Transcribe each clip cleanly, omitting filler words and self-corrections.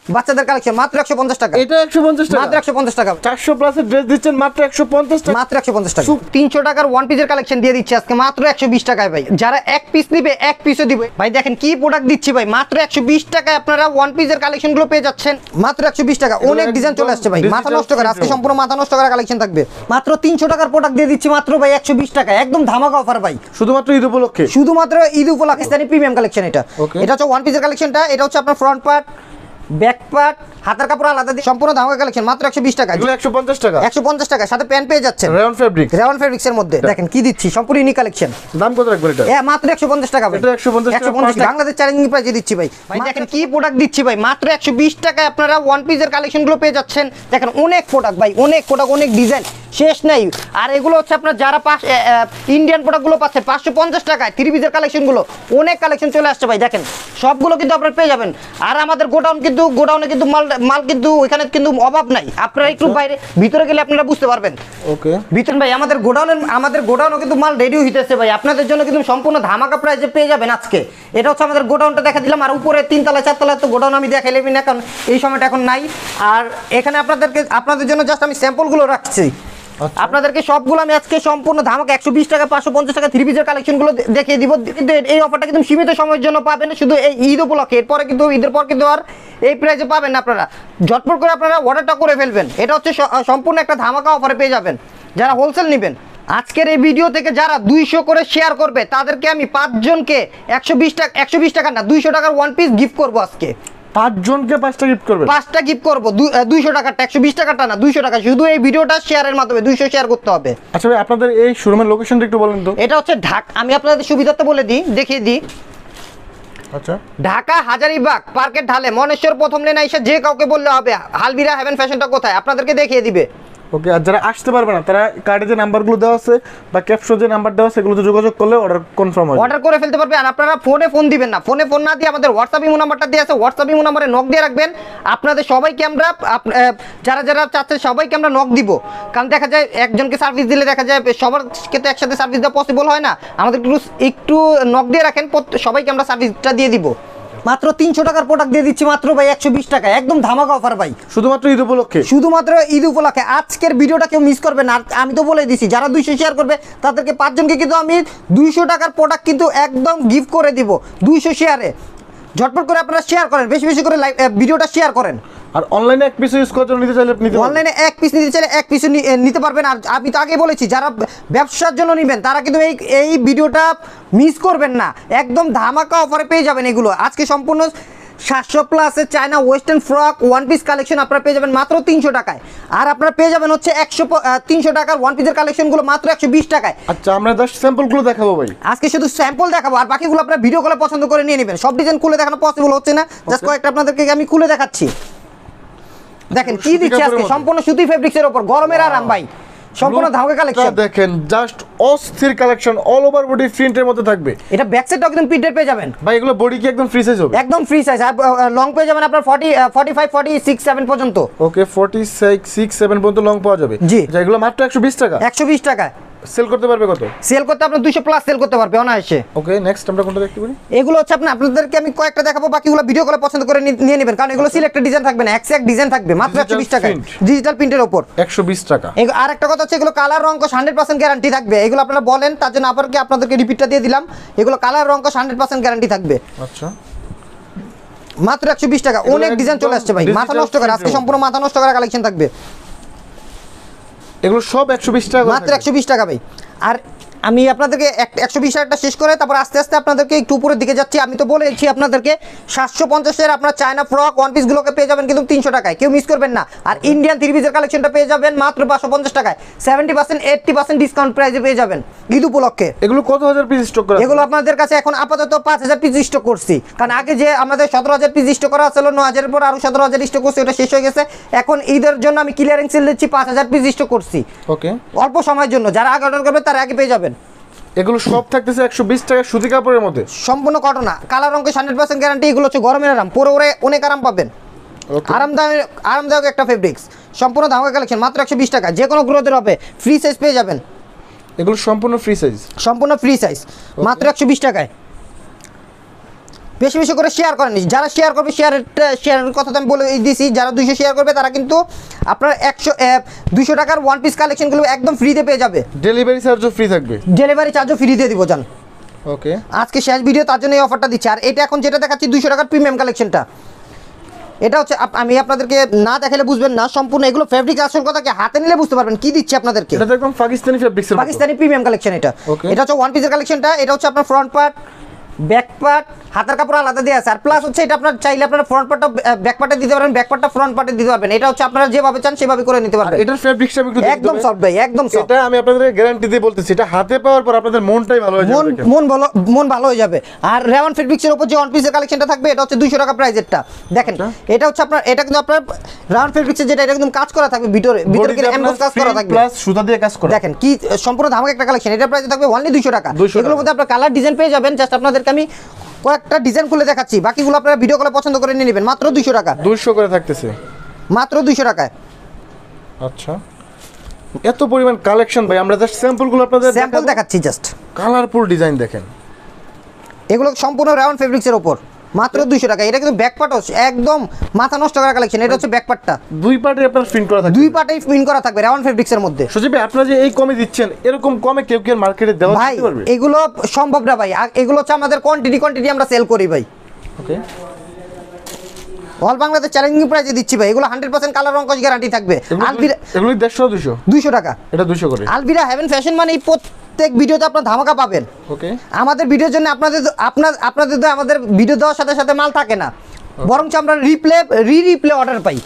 বাচ্চাদের কালেকশন মাত্র 150 টাকা। এটা 150 টাকা, মাত্র 150 টাকা। 400 প্লাসের ড্রেস দিচ্ছেন মাত্র 150 টাকা, মাত্র 150 টাকা। 300 টাকার ওয়ান পিসের কালেকশন দিয়ে দিচ্ছি আজকে মাত্র 120 টাকায় ভাই। যারা এক পিস নিবে এক পিসও দিবে ভাই। দেখেন কি প্রোডাক্ট দিচ্ছি ভাই, মাত্র 120 টাকায় আপনারা ওয়ান পিসের কালেকশন গুলো পেয়ে যাচ্ছেন মাত্র 120 টাকা। অনেক ডিজাইন চলে আসছে ভাই, মাথা নষ্ট করে আজকে সম্পূর্ণ মাথা নষ্ট করা কালেকশন থাকবে। মাত্র 300 টাকার প্রোডাক্ট দিয়ে দিচ্ছি মাত্র ভাই 120 টাকা, একদম ধামাকা অফার ভাই, শুধুমাত্র ঈদ উপলক্ষে। শুধুমাত্র ঈদ উপলক্ষে পাকিস্তানি প্রিমিয়াম কালেকশন। এটা এটা হচ্ছে ওয়ান পিসের কালেকশনটা। এটা হচ্ছে আপনার ফ্রন্ট পার্ট, ব্যাক পার্ট, হাতার কাপড় আলাদা দিয়ে সম্পূর্ণ ধামাকা কালেকশন মাত্র 120 টাকা। এগুলো 150 টাকা, 150 টাকা সাথে প্যান্ট পেয়ে যাচ্ছেন রেয়ন ফেব্রিক্স। রেয়ন ফেব্রিক্স এর মধ্যে দেখেন কি দিচ্ছি, সম্পূর্ণ ইউনিক কালেকশন। দাম কত রাখবেন এটা? মাত্র 150 টাকা ভাই। এটা 150 টাকা, বাংলাদেশ চ্যালেঞ্জিং প্রাইসে দিচ্ছি ভাই। ভাই দেখেন কি প্রোডাক্ট দিচ্ছি ভাই, মাত্র 120 টাকায় আপনারা ওয়ান পিসের কালেকশন গুলো পেয়ে যাচ্ছেন। দেখেন অনেক প্রোডাক্ট ভাই, অনেক প্রোডাক্ট, অনেক ডিজাইন, শেষ নাই। আর এগুলো হচ্ছে আপনার যারা ইন্ডিয়ান প্রোডাক্ট গুলো পাচ্ছে 550 টাকায় থ্রি পিসের কালেকশন গুলো, অনেক কালেকশন চলে আসছে ভাই। দেখেন সবগুলো কিন্তু আপনারা পেয়ে যাবেন। আর আমাদের গোডাউনে কিন্তু মাল কিন্তু ওইখানে কিন্তু অভাব নাই। আপনারা একটু বাইরে ভিতরে গেলে আপনারা বুঝতে পারবেন। ওকে ভিতর ভাই আমাদের গোডাউনে কিন্তু মাল রেডি হইতেছে ভাই, আপনাদের জন্য কিন্তু সম্পূর্ণ ধামাকা প্রাইসে পেয়ে যাবেন আজকে। এটা হচ্ছে আমাদের গোডাউনটা দেখা দিলাম। আর উপরে 3 তলা 4 তলা তো গোডাউন আমি দেখাইলেবি না, কারণ এই সময়টা এখন নাই। আর এখানে আপনাদের জন্য জাস্ট আমি স্যাম্পলগুলো রাখছি। আপনাদেরকে সবগুলো আমি আজকে সম্পূর্ণ ধামাকা 120 টাকা 550 টাকা থ্রি পিসের কালেকশনগুলো দেখিয়ে দিব। কিন্তু এই অফারটা কিন্তু সীমিত সময়ের জন্য পাবেন, শুধু এই ঈদ উপলক্ষে। এরপরে কিন্তু ঈদের পর কিন্তু আর এই প্রাইসে পাবেন না। আপনারা ঝটপট করে আপনারা অর্ডারটা করে ফেলবেন। এটা হচ্ছে সম্পূর্ণ একটা ধামাকা অফারে পেয়ে যাবেন যারা হোলসেল নেবেন। আজকের এই ভিডিও থেকে যারা 200 করে শেয়ার করবে তাদেরকে আমি 5 জনকে 120 টাকা না 200 টাকার ওয়ান পিস গিফট করবো আজকে। 5 জনকে 5টা গিফট করবেন? 5টা গিফট করব। 200 টাকাটা 120 টাকাটা না 200 টাকা, শুধু এই ভিডিওটা শেয়ারের মাধ্যমে 200 শেয়ার করতে হবে। আচ্ছা ভাই আপনাদের এই শোরুমের লোকেশনটা একটু বলেন তো। এটা হচ্ছে ঢাকা, আমি আপনাদের সুবিধাতে বলে দিই, দেখিয়ে দিই। আচ্ছা ঢাকা হাজারীবাগ পার্কের ঢালে মনেশ্বর প্রথম লেনে এসে যে কাউকে বললে হবে হালবিরা হেভেন ফ্যাশনটা কোথায় আপনাদেরকে দেখিয়ে দিবে। ওকে, আর যারা আসতে পারবে না তারা কার্ডে যে নাম্বারগুলো দেওয়া আছে বা ক্যাপশনে যে নাম্বার দেওয়া আছে সেগুলোতে যোগাযোগ করলে অর্ডার কনফার্ম হবে, অর্ডার করে ফেলতে পারবে। আর আপনারা ফোন দিবেন না, ফোন না দিয়ে আমাদের হোয়াটসঅ্যাপ ইমো নাম্বারটা দিয়ে আছে, হোয়াটসঅ্যাপ ইমো নাম্বারে নক দিয়ে রাখবেন। আপনাদের সবাইকে আমরা যারা চাচ্ছে সবাইকে আমরা নক দিব। কারণ দেখা যায় একজনকে সার্ভিস দিলে দেখা যায় সবার ক্ষেত্রে একসাথে সার্ভিস দেওয়া পসিবল হয় না। আমাদের একটু নক দিয়ে রাখেন, সবাইকে আমরা সার্ভিসটা দিয়ে দিব। মাত্র 300 টাকার প্রোডাক্ট দিয়ে দিচ্ছি মাত্র ভাই 120 টাকা, একদম ধামাকা অফার ভাই, শুধুমাত্র ঈদ উপলক্ষে। শুধুমাত্র ঈদ উপলক্ষে আজকের ভিডিওটা কেউ মিস করবে না। আমি তো বলে দিছি যারা 200 শেয়ার করবে তাদেরকে 5 জনকে কিন্তু আমি 200 টাকার প্রোডাক্ট কিন্তু একদম গিফট করে দিব 200 শেয়ারে। ঝটপট করে আপনারা শেয়ার করেন, বেশি বেশি করে ভিডিওটা শেয়ার করেন। আর অনলাইনে এক পিস ইউজ করার জন্য নিতে চাইলে অনলাইনে এক পিস নিতে চাইলে এক পিস নিতে পারবেন। আর আমি তো আগে বলেছি যারা ব্যবসার জন্য নেবেন তারা কিন্তু এই ভিডিওটা মিস করবেন না, একদম ধামাকা অফারে পেয়ে যাবেন এগুলো। আজকে সম্পূর্ণ 700 প্লাসে China western frock one piece collection আপনারা পেয়ে যাবেন মাত্র 300 টাকায়। আর আপনারা পেয়ে যাবেন হচ্ছে 300 টাকার ওয়ান পিসের কালেকশনগুলো মাত্র 120 টাকায়। আচ্ছা আমরা জাস্ট স্যাম্পলগুলো দেখাবো ভাই, আজকে শুধু স্যাম্পল দেখাবো, আর বাকিগুলো আপনারা ভিডিও কলে পছন্দ করে নিয়ে নেবেন। সব ডিজাইন খুলে দেখানো পসিবল হচ্ছে না, জাস্ট কয়েকটা আপনাদেরকে আমি খুলে দেখাচ্ছি। দেখেন কি দিচ্ছি আজকে, সম্পূর্ণ সুতি ফেব্রিক্সের উপর, গরমের আরাম ভাই, সম্পূর্ণ ধামাকা কালেকশন। দেখেন জাস্ট অস্থির কালেকশন, অল ওভার বডি প্রিন্টের মধ্যে থাকবে। এটা ব্যাক সাইডটাও একদম প্রিন্টেড পেয়ে যাবেন ভাই। এগুলো বডি কি একদম ফ্রি সাইজ হবে? একদম ফ্রি সাইজ। আর লং পেয়ে যাবেন আপনার 45 46 7 পর্যন্ত। ওকে 46 7 পর্যন্ত লং পাওয়া যাবে। জি, এগুলো মাত্র 120 টাকা। 120 টাকা সেল করতে পারবে কত? সেল করতে আপনার 200 প্লাস সেল করতে পারবে অনায়াসে। ওকে নেক্সট আমরা কোনটা দেখতে পারি? এগুলো হচ্ছে আপনাদেরকে আমি কয়েকটা দেখাবো, বাকিগুলো ভিডিও কলে পছন্দ করে নিয়ে নেবেন, কারণ এগুলো সিলেক্টেড ডিজাইন থাকবে না, এক্সাক্ট ডিজাইন থাকবে মাত্র 120 টাকা ডিজিটাল প্রিন্টের উপর 120 টাকা। আর একটা কথা হচ্ছে এগুলো কালার রং 100% গ্যারান্টি থাকবে। এগুলো আপনারা বলেন তার জন্য আপনাদেরকে রিপিটটা দিয়ে দিলাম। এগুলো কালার রং 100% গ্যারান্টি থাকবে। আচ্ছা মাত্র 120 টাকা, অনেক ডিজাইন চলে আসছে ভাই, মাথা নষ্ট করে আজকে সম্পূর্ণ মাথা নষ্ট করা কালেকশন থাকবে। এগুলো সব 120 টাকা, মাত্র 120 টাকা ভাই। আর আমি আপনাদেরকে 120 টাকাটা শেষ করে তারপর আস্তে আস্তে আপনাদেরকে একটু উপরের দিকে যাচ্ছি। আমি তো বলেছি আপনাদেরকে 750 এর আপনার চায়না ফ্রক ওয়ান পিসগুলোকে পেয়ে যাবেন কিন্তু 300 টাকায়, কেউ মিস করবেন না। আর ইন্ডিয়ান থ্রি পিসের কালেকশনটা পেয়ে যাবেন মাত্র 550 টাকায়, 70% 80% ডিসকাউন্ট প্রাইসে পেয়ে যাবেন ঈদ উপলক্ষে। এগুলো কত হাজার পিস স্টক করা? এগুলো আপনাদের কাছে এখন আপাতত 5000 পিস স্টক করছি, কারণ আগে যে আমাদের 17000 পিস স্টক করা ছিল, 9000 এর পর আরো 17000 স্টক করছি, ওটা শেষ হয়ে গেছে। এখন ঈদের জন্য আমি ক্লিয়ারিং সেল দিচ্ছি 5000 পিস স্টক করছি। ওকে অল্প সময়ের জন্য, যারা আগে অর্ডার করবে তারা আগে পেয়ে যাবেন। এগুলো সব থাকতেছে 120 টাকা সুতি কাপড়ের মধ্যে, সম্পূর্ণ কটনা, কালার রঙে 100% গ্যারান্টি। এগুলো হচ্ছে গরমের আরাম, পরে ওরে অনেক আরাম পাবেন। আরামদায়ক একটা ফেব্রিক্স, সম্পূর্ণ ধামাকা কালেকশন মাত্র 120 টাকা, যে কোনো গ্রোথের হবে, ফ্রি সাইজ পেয়ে যাবেন। এগুলো সম্পূর্ণ ফ্রি সাইজ, সম্পূর্ণ ফ্রি সাইজ মাত্র 120 টাকায়। বেশি বেশি করে শেয়ার করেন, যারা শেয়ার করবে শেয়ারের কথা তো আমি বলে দিয়েছি, যারা 200 শেয়ার করবে তারা কিন্তু আপনার 200 টাকার ওয়ান পিস কালেকশনগুলো একদম ফ্রিতে পেয়ে যাবে। ডেলিভারি চার্জও ফ্রি থাকবে, ডেলিভারি চার্জও ফ্রি দিয়ে দিব জান। ওকে, আজকে শেষ ভিডিও তার জন্য এই অফারটা দিচ্ছি। আর এটা এখন যেটা দেখাচ্ছি 200 টাকার প্রিমিয়াম কালেকশনটা, এটা হচ্ছে আমি আপনাদেরকে না দেখালে বুঝবেন না সম্পূর্ণ। এগুলো ফেব্রিক আসল কথা কি হাতে নিলে বুঝতে পারবেন কি দিচ্ছি আপনাদেরকে। এটা তো একদম পাকিস্তানি ফেব্রিক্সের মতো, পাকিস্তানি প্রিমিয়াম কালেকশন এটা। Okay. এটা হচ্ছে ওয়ান পিসের কালেকশনটা, এটা হচ্ছে আপনার ফ্রন্ট পার্ট, ব্যাক পার্ট, হাতের কাপড় আলাদা দেওয়া আছে। আর প্লাস হচ্ছে এটা আপনার চাইলে আপনারা ফ্রন্ট পার্টটা ব্যাক পার্টে দিতে পারবেন, ব্যাক পার্টটা ফ্রন্ট পার্টে দিতে পারবেন। এটা হচ্ছে আপনারা যেভাবে চান সেভাবে করে নিতে পারবেন। এটার ফেব্রিক্সটা আমি একটু দেখতে একদম হবে। সফট ভাই, একদম সফট। এটা আমি আপনাদের গ্যারান্টি দিয়ে বলতেছি, এটা হাতে পাওয়ার পর আপনাদের মনটাই ভালো হয়ে যাবে। মন ভালো হয়ে যাবে। আর রেওয়ান ফেব্রিক্সের উপর যে ওয়ান পিসের কালেকশনটা থাকবে এটা হচ্ছে 200 টাকা প্রাইসেরটা। দেখেন এটা হচ্ছে আপনার, এটা কিন্তু আপনার রেওয়ান ফেব্রিক্সের যেটা, এটা একদম কাজ করা থাকবে, ভিতরে কিন্তু এমবোস কাজ করা থাকবে, প্লাস সুতা দিয়ে কাজ করা। দেখেন কি সম্পূর্ণ ধামাকা একটা কালেকশন। এটা প্রাইস থাকবে অনলি 200 টাকা। 200 এগুলোর মধ্যে আপনার কালার ডিজাইন পেয়ে যাবেন। জাস্ট আপনাদেরকে আমি কয়েকটা ডিজাইন খুলে দেখাচ্ছি, বাকিগুলো আপনারা ভিডিও কলে পছন্দ করে নিয়ে নেবেন। মাত্র 200 টাকা, 200 করে থাকতেছে, মাত্র 200 টাকায়। আচ্ছা, এত পরিমাণ কালেকশন ভাই, আমরা জাস্ট স্যাম্পলগুলো আপনাদের স্যাম্পল দেখাচ্ছি জাস্ট। কালারফুল ডিজাইন দেখেন, এগুলো সম্পূর্ণ রাউন্ড ফেব্রিক্সের উপর, মাত্র 200 টাকা। এটা কিন্তু ব্যাক পার্টও একদম মাথা নষ্ট করা কালেকশন। এটা হচ্ছে ব্যাক পার্টটা, দুই পার্টে আপনার প্রিন্ট করা থাকবে, দুই পার্টেই প্রিন্ট করা থাকবে রাউন্ড ফেব্রিক্সের মধ্যে। সজীব ভাই আপনারা যে এই কমে দিচ্ছেন, এরকম কমে কেউ কেউ মার্কেটে দেওয়া ভাই দিতে পারবে? এগুলো সম্ভব না ভাই, এগুলো হচ্ছে আমাদের কোয়ান্টিটি আমরা সেল করি ভাই। ওকে, অল বাংলাদেশ চ্যালেঞ্জিং প্রাইসে দিচ্ছি ভাই। এগুলো 100% কালার রংকশ গ্যারান্টি থাকবে। আলবিরা এগুলো 150 200 200 টাকা, এটা 200 করে। আলবিরা হেভেন ফ্যাশন মানে এই প্রত্যেক ভিডিওতে আপনার ধামাকা পাবেন। ওকে, আমাদের ভিডিওর জন্য আপনাদের তো আমাদের ভিডিও দেওয়ার সাথে সাথে মাল থাকে না, বরঞ্চ আমরা রিপ্লে অর্ডার পাই।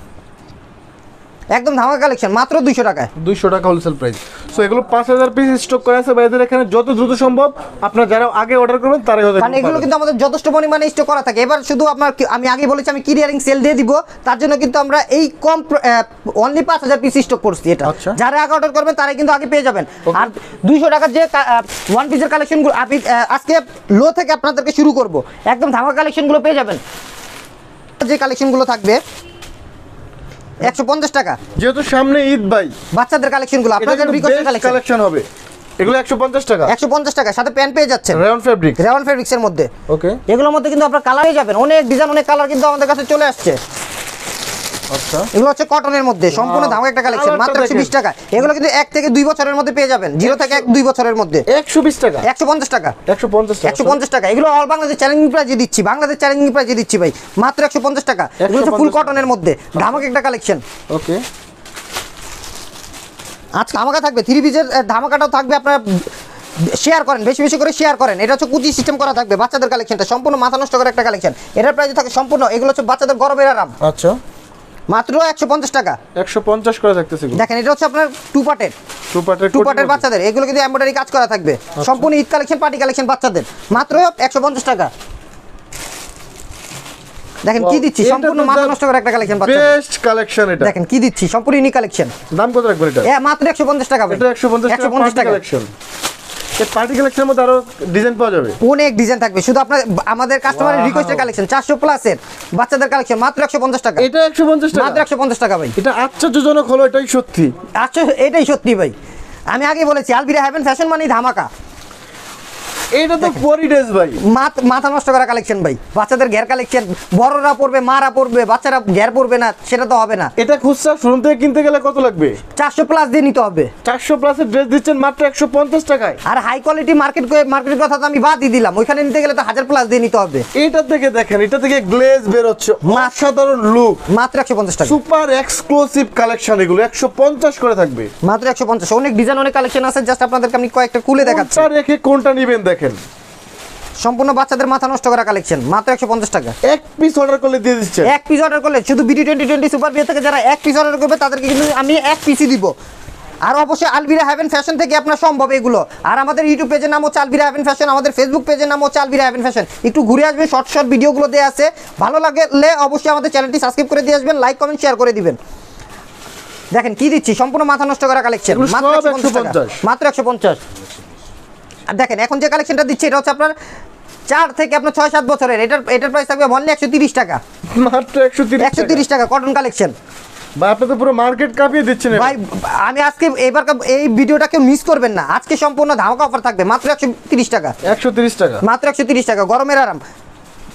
একদম ধামাকা কালেকশন, মাত্র 200 টাকায়। 200 টাকা হোলসেল প্রাইস। সো এগুলো 5000 পিস স্টক করা আছে ভাইদের এখানে, যত দ্রুত সম্ভব আপনারা যারা আগে অর্ডার করবেন তারাই হতে কারণ এগুলো কিন্তু আমাদের যথেষ্ট পরিমাণে স্টক করা থাকে। এবার শুধু আপনার আমি আগে বলেছি আমি ক্লিয়ারিং সেল দিয়ে দিব, তার জন্য কিন্তু আমরা এই কম অনলি 5000 পিস স্টক করছি। এটা আচ্ছা। যারা আগে অর্ডার করবেন তারাই কিন্তু আগে পেয়ে যাবেন। আর 200 টাকার যে ওয়ান পিসের কালেকশনগুলো আমি আজকে লো থেকে আপনাদেরকে শুরু করব, একদম ধামাকা কালেকশনগুলো পেয়ে যাবেন। যে কালেকশনগুলো থাকবে 150 টাকা, যেহেতু সামনে ঈদ ভাই, বাচ্চাদের কালেকশনগুলো আপনাদের রিকোয়েস্টের কালেকশন হবে। এগুলো 150 টাকা, 150 টাকা, সাথে প্যান্ট পেয়ে যাচ্ছেন রেয়ন ফেব্রিক, রেওয়ান ফেব্রিক্সের মধ্যে। ওকে, এগুলোর মধ্যে কিন্তু আপনার কালারই যাবেন, অনেক ডিজাইন অনেক কালার কিন্তু আমাদের কাছে চলে আসছে। আচ্ছা, এগুলো হচ্ছে কটনের মধ্যে সম্পূর্ণ ধামাকা একটা কালেকশন, মাত্র 120 টাকা। এগুলো কিন্তু 1 থেকে 2 বছরের মধ্যে পেয়ে যাবেন, 0 থেকে 2 বছরের মধ্যে। 120 টাকা, 150 টাকা, 150 টাকা, 150 টাকা। এগুলো অল বাংলাদেশ চ্যালেঞ্জিং প্রাইজে দিচ্ছি, বাংলাদেশ চ্যালেঞ্জিং প্রাইজে দিচ্ছি ভাই, মাত্র 150 টাকা। এগুলো হচ্ছে ফুল কটনের মধ্যে ধামাকা একটা কালেকশন। ওকে, আজকে ধামাকা থাকবে, 3 পিসের ধামাকাটাও থাকবে। আপনারা শেয়ার করেন, বেশি বেশি করে শেয়ার করেন। এটা হচ্ছে কুচি সিস্টেম করা থাকবে, বাচ্চাদের কালেকশনটা সম্পূর্ণ মাথা নষ্ট করে একটা কালেকশন। এটার প্রাইস থাকে সম্পূর্ণ, এগুলো হচ্ছে বাচ্চাদের গরমের আরাম, আচ্ছা, মাত্র 150 টাকা। 150 করে থাকতেছে। দেখেন এটা হচ্ছে আপনার টু পার্টের বাচ্চাদের, এগুলো কিন্তু এমব্রয়ডারি কাজ করা থাকবে, সম্পূর্ণ ঈদ কালেকশন, পার্টি কালেকশন বাচ্চাদের, মাত্র 150 টাকা। দেখেন কি দিচ্ছি, সম্পূর্ণ মাথা নষ্ট করে একটা কালেকশন বাচ্চাদের, বেস্ট কালেকশন। এটা দেখেন কি দিচ্ছি, সম্পূর্ণ ইউনিক কালেকশন। দাম কত রাখবেন এটা? মাত্র 150 টাকা ভাই, এটা 150 টাকা কালেকশন। এই পার্টি কালেকশনের মধ্যে আরো ডিজাইন পাওয়া যাবে, অনেক ডিজাইন থাকবে। শুধু আপনার আমাদের কাস্টমারের রিকোয়েস্টের কালেকশন 400 প্লাসের বাচ্চাদের কালেকশন, মাত্র 150 টাকা। এটা 150 টাকা, মাত্র 150 টাকা ভাই। এটা আশ্চর্যজনক হলো, এটাই সত্যি। আচ্ছা এটাই সত্যি ভাই, আমি আগে বলেছি আলবিরা হেভেন ফ্যাশন মানেই ধামাকা। এটা তো পরি ড্রেস ভাই, মাথা নষ্ট করা কালেকশন ভাই, বাচ্চাদের ঘের কালেকশন, বড়রা পড়বে, মারা পড়বে, বাচ্চারা ঘের পড়বে না, সেটা তো হবে না। এটা খুচরা শোরুম থেকে কিনতে গেলে কত লাগবে? 400 প্লাস দিয়ে নিতে হবে। 400 প্লাসের ড্রেস দিচ্ছেন মাত্র 150 টাকায়। আর হাই কোয়ালিটি মার্কেটের কথা তো আমি বাদই দিলাম, ওইখানে নিতে গেলে তো 1000 প্লাস দিয়ে নিতে হবে। এটা থেকে দেখেন, এটা থেকে গ্লেজ বের হচ্ছে, অসাধারণ লুক, মাত্র 150 টাকা, সুপার এক্সক্লুসিভ কালেকশন। এগুলো 150 করে থাকবে, মাত্র 150। অনেক ডিজাইন অনেক কালেকশন আছে, জাস্ট আপনাদেরকে আমি কয়েকটা খুলে দেখাচ্ছি। কোনটা রেখে কোনটা নেবেন দেখেন, সম্পূর্ণ বাচ্চাদের মাথা নষ্ট করা কালেকশন, মাত্র 150 টাকা। এক পিস অর্ডার করলে দিয়ে দিচ্ছেন। এক পিস অর্ডার করলে শুধু বিডি 2020 সুপার বিয়ে থেকে যারা এক পিস অর্ডার করবে তাদেরকে কিন্তু আমি এক পিসই দিব। আর অবশ্যই আলবিরা হেভেন ফ্যাশন থেকে আপনার সম্ভব এগুলো। আর আমাদের ইউটিউব পেজের নাম হচ্ছে আলবিরা হেভেন ফ্যাশন, আমাদের ফেসবুক পেজের নাম হচ্ছে আলবিরা হেভেন ফ্যাশন। একটু ঘুরে আসবেন, শর্ট ভিডিওগুলো দেওয়া আছে, ভালো লাগলে অবশ্যই আমাদের চ্যানেলটি সাবস্ক্রাইব করে দিয়ে আসবেন, লাইক কমেন্ট শেয়ার করে দিবেন। দেখেন কি দিচ্ছি, সম্পূর্ণ মাথা নষ্ট করা কালেকশন, মাত্র 150 টাকা, মাত্র 150। আর দেখেন এখন যে কালেকশনটা দিচ্ছি এটা হচ্ছে আপনার 4 থেকে আপনার 6-7 বছরের, এটার প্রাইস থাকবে অনলি 130 টাকা, মাত্র 130 টাকা কটন কালেকশন। ভাই আপনি তো পুরো মার্কেট কাঁপিয়ে দিচ্ছেন ভাই। আমি আজকে এবার এই ভিডিওটাকে মিস করবেন না, আজকে সম্পূর্ণ ধামাকা অফার থাকবে, মাত্র 130 টাকা, 130 টাকা, মাত্র 130 টাকা, গরমের আরাম।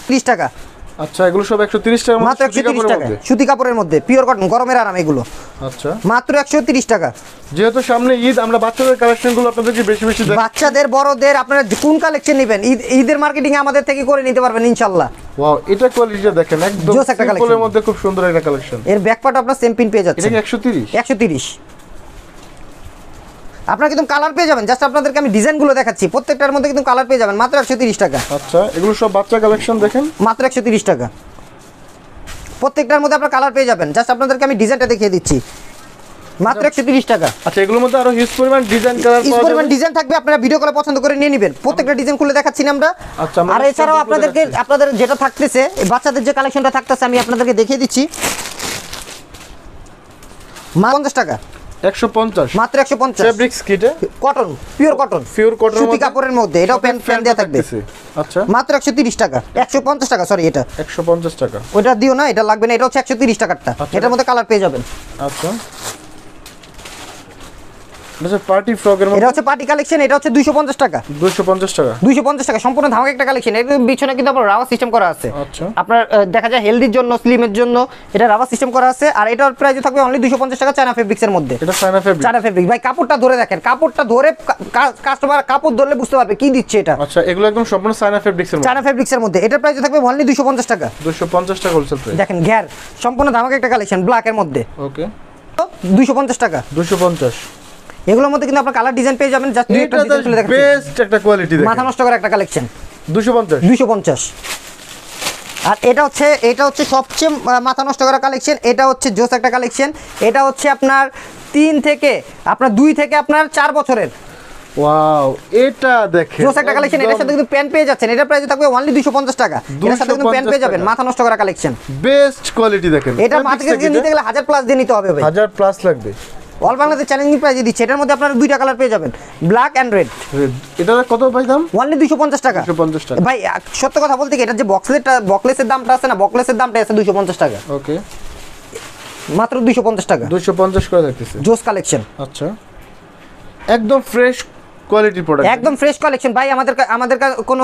30 টাকা। আচ্ছা এগুলো সব 130 টাকা মাত্র 130 টাকা, সুতি কাপড়ের মধ্যে পিওর কটন, গরমের আরাম এগুলো। আচ্ছা মাত্র 130 টাকা। যেহেতু সামনে ঈদ, আমরা বাচ্চাদের কালেকশনগুলো আপনাদেরকে বেশি বেশি দেখাই। বাচ্চাদের বড়দের আপনারা কোন কালেকশন নেবেন ঈদের মার্কেটিং আমাদের থেকে করে নিতে পারবেন ইনশাআল্লাহ। ওয়াও, এটা কোয়ালিটিটা দেখেন, একদম জোস একটা সিম্পলের collection। মধ্যে খুব সুন্দর একটা কালেকশন। এর ব্যাকপার্ট আপনার সেম পিন পেয়ে এটা যাচ্ছে। কি 130? 130। আপনারা কিন্তু কালার পেয়ে যাবেন, জাস্ট আপনাদেরকে আমি ডিজাইনগুলো দেখাচ্ছি, প্রত্যেকটার মধ্যে কিন্তু কালার পেয়ে যাবেন মাত্র 130 টাকা। আচ্ছা এগুলো সব বাচ্চা কালেকশন দেখেন, মাত্র 130 টাকা। প্রত্যেকটার মধ্যে আপনারা কালার পেয়ে যাবেন, জাস্ট আপনাদেরকে আমি ডিজাইনটা দেখিয়ে দিচ্ছি। মাত্র 130 টাকা। আচ্ছা এগুলোর মধ্যে আরো হিউজ পরিমাণ ডিজাইন কালার ইস পাওয়া পরিমাণ যাবে। ডিজাইন থাকবে, আপনারা ভিডিও কলে পছন্দ করে নিয়ে নেবেন। প্রত্যেকটা ডিজাইন খুলে দেখাচ্ছি না আমরা। আচ্ছা, আমরা আর এছাড়াও ডিজাইনগুলো আপনাদেরকে দেখাচ্ছি। আপনাদের যেটা থাকতেছে, বাচ্চাদের যে কালেকশনটা থাকতেছে আমি আপনাদেরকে দেখিয়ে দিচ্ছি। 50 টাকা। 150 মাত্র 150। ফেব্রিক্স কিটে cotton, pure cotton, pure cotton সুতি কাপড়ের মধ্যে, এটাও প্যান্ট দেওয়া থাকবে। আচ্ছা মাত্র 130 টাকা। 150 টাকা, সরি এটা 150 টাকা। ওইটা দিও না, এটা লাগবে না, এটা হচ্ছে 130 টাকারটা। আচ্ছা। এটার মধ্যে কালার পেয়ে যাবেন। আচ্ছা এটা পার্টি ফ্রকের এটা মধ্যে হচ্ছে পার্টি কালেকশন, এটা হচ্ছে 250 টাকা। 250 টাকা। 250 টাকা সম্পূর্ণ ধামাকা একটা কালেকশন। এর পিছনে কিন্তু আপনার রাবার সিস্টেম করা আছে। আচ্ছা আপনার দেখা যায় হেলদির জন্য, স্লিমের জন্য এটা রাবার সিস্টেম করা আছে। আর এটার প্রাইস থাকবে অনলি 250 টাকা, চায়না ফেব্রিক্সের মধ্যে। এটা চায়না ফেব্রিক। চায়না ফেব্রিক ভাই, কাপড়টা ধরে দেখেন, কাপড়টা ধরে কাস্টমার কাপড় ধরলে বুঝতে পারবে কি দিচ্ছে এটা। আচ্ছা এগুলো একদম সম্পূর্ণ চায়না ফেব্রিক্সের মধ্যে। চায়না ফেব্রিক্সের মধ্যে এটার প্রাইস থাকবে অনলি 250 টাকা। 250 টাকা হোলসেল প্রাইস। দেখেন ঘের সম্পূর্ণ ধামাকা একটা কালেকশন, ব্ল্যাকের মধ্যে। ওকে 250 টাকা। 250। এগুলোর মধ্যে কিন্তু আপনার কালার ডিজাইন পেয়ে যাবেন, জাস্ট দুই একটা এটা ডিজাইন খুলে দেখেন। বেস্ট একটা কোয়ালিটি দেখেন, মাথা নষ্ট করা একটা কালেকশন। 250। 250। আর এটা হচ্ছে সবচেয়ে মাথা নষ্ট করা কালেকশন। এটা হচ্ছে জোস একটা কালেকশন। এটা হচ্ছে আপনার 2 থেকে 4 বছরের ওয়াও, এটা দেখেন জোস একটা কালেকশন। এটার সাথে কিন্তু প্যান্ট পেয়ে যাচ্ছেন, এটার প্রাইস থাকবে অনলি 250 টাকা। এটার সাথে কিন্তু প্যান্ট পেয়ে যাবেন, মাথা নষ্ট করা কালেকশন। বেস্ট কোয়ালিটি দেখেন। এটা মার্কেট থেকে নিতে গেলে 1000 প্লাস দিয়ে নিতে হবে ভাই। 1000 প্লাস লাগবে। অল বাংলাদেশ চ্যালেঞ্জিং প্রাইসে দিচ্ছে। এটার মধ্যে আপনারা দুইটা কালার পেয়ে যাবেন, ব্ল্যাক এন্ড রেড। এটা কত ভাই দাম? অনলি 250 টাকা। 250 টাকা। ভাই সত্য কথা বলতে কি, এটা যে বকলেসের দামটা আছে না, বকলেসের দামটা আছে 250 টাকা। ওকে মাত্র 250 টাকা। 250 করে দেখতেছি। জোস কালেকশন, আচ্ছা একদম ফ্রেশ কোয়ালিটি প্রোডাক্ট। একদম ফ্রেশ কালেকশন ভাই। আমাদের কোনো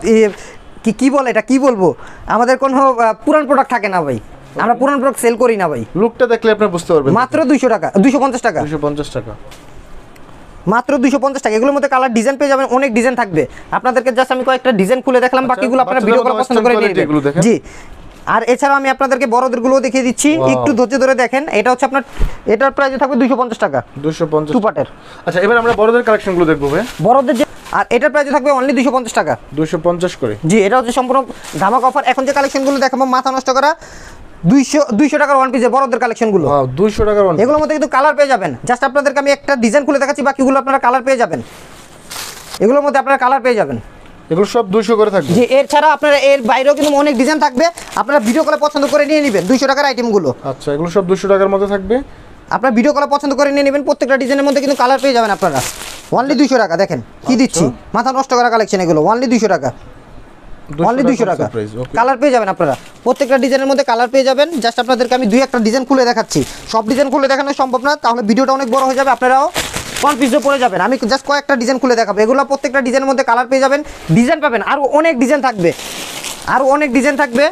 কি বলে এটা, কি বলবো, আমাদের কোনো পুরান প্রোডাক্ট থাকে না ভাই, আমরা পুরান প্রোডাক্ট সেল করি না ভাই। লুকটা দেখলে আপনি বুঝতে পারবেন। মাত্র 200 টাকা, 250 টাকা। 250 টাকা। মাত্র 250 টাকা। এগুলোর মধ্যে কালার ডিজাইন পেয়ে যাবেন, অনেক ডিজাইন থাকবে। আপনাদেরকে জাস্ট আমি কয়েকটা ডিজাইন খুলে দেখালাম, বাকিগুলো আপনারা ভিডিও করে পছন্দ করে নিয়ে নেবেন। জি। আর এছাড়াও আমি আপনাদেরকে বড়দের গুলো দেখিয়ে দিচ্ছি, একটু ধৈর্য ধরে দেখেন। এটা হচ্ছে আপনার, এটার প্রাইস থাকবে 250 টাকা। 250 টু পার্টের। আচ্ছা এবার আমরা বড়দের কালেকশনগুলো দেখবো ভাই। বড়দের যে, আর এটার প্রাইস থাকবে অনলি 250 টাকা। 250 করে। জি, এটা হচ্ছে সম্পূর্ণ ধামাকা অফার। এখন যে কালেকশনগুলো দেখাবো মাথা নষ্ট করা, 200 টাকার ওয়ান পিসের বড়দের কালেকশনগুলো। ওয়াও 200 টাকার ওয়ান। এগুলোর মধ্যে কিন্তু কালার পেয়ে যাবেন। জাস্ট আপনাদেরকে আমি একটা ডিজাইন খুলে দেখাচ্ছি, বাকিগুলো আপনারা কালার পেয়ে যাবেন। এগুলোর মধ্যে আপনারা কালার পেয়ে যাবেন। এগুলো সব 200 করে থাকবে। জি, এর ছাড়া আপনারা এর বাইরেও কিন্তু অনেক ডিজাইন থাকবে, আপনারা ভিডিও কলে পছন্দ করে নিয়ে নেবেন। 200 টাকার আইটেমগুলো আচ্ছা এগুলো সব 200 টাকার মধ্যে থাকবে। আপনারা ভিডিও কলে পছন্দ করে নিয়ে নেবেন। প্রত্যেকটা ডিজাইনের মধ্যে কিন্তু কালার পেয়ে যাবেন আপনারা। অনলি 200 টাকা। দেখেন কি দিচ্ছি, মাথা নষ্ট করা কালেকশন এগুলো। অনলি 200 টাকা। অনলি 200 টাকা। কালার পেয়ে যাবেন আপনারা, প্রত্যেকটা ডিজাইনের মধ্যে কালার পেয়ে যাবেন। জাস্ট আপনাদেরকে আমি দুই একটা ডিজাইন খুলে দেখাচ্ছি, সব ডিজাইন খুলে দেখানো সম্ভব না, তাহলে ভিডিওটা অনেক বড় হয়ে যাবে, আপনারাও কনফিউজে পড়ে যাবেন। আমি জাস্ট কয়েকটা ডিজাইন খুলে দেখাবো। এগুলো প্রত্যেকটা ডিজাইনের মধ্যে কালার পেয়ে যাবেন, ডিজাইন পাবেন, আরও অনেক ডিজাইন থাকবে, আরও অনেক ডিজাইন থাকবে।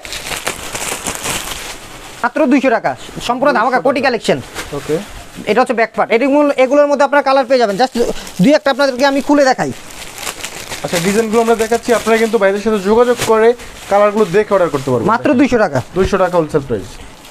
মাত্র 200 টাকা, সম্পূর্ণ ধামাকা কোটি কালেকশন। ওকে এটা হচ্ছে ব্যাক পার্ট। এগুলোর মধ্যে আপনারা কালার পেয়ে যাবেন। জাস্ট দুই একটা আপনাদেরকে আমি খুলে দেখাই। আচ্ছা ডিজাইনগুলো আমরা দেখাচ্ছি, আপনারা কিন্তু ভাইদের সাথে যোগাযোগ করে কালারগুলো দেখে অর্ডার করতে পারবেন। মাত্র 200 টাকা। 200 টাকা হোলসেল প্রাইস।